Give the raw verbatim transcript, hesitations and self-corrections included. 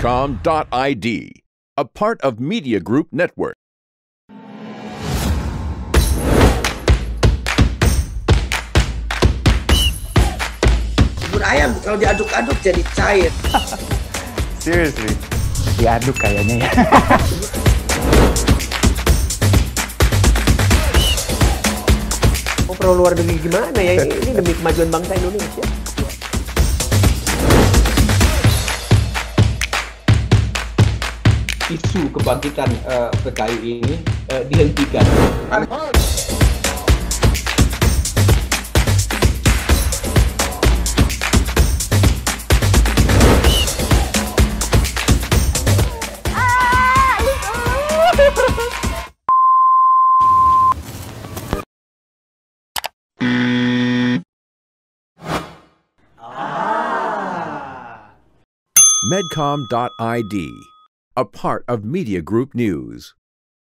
Medcom dot I D, a part of Media Group Network. Bubur ayam kalau diaduk-aduk jadi cair. Seriously? Diaduk kayaknya ya. Oh, perlu luar negeri gimana ya? Ini demi kemajuan bangsa Indonesia. Isu kebangkitan uh, P K I ini uh, dihentikan. Medcom dot I D, a part of Media Group News.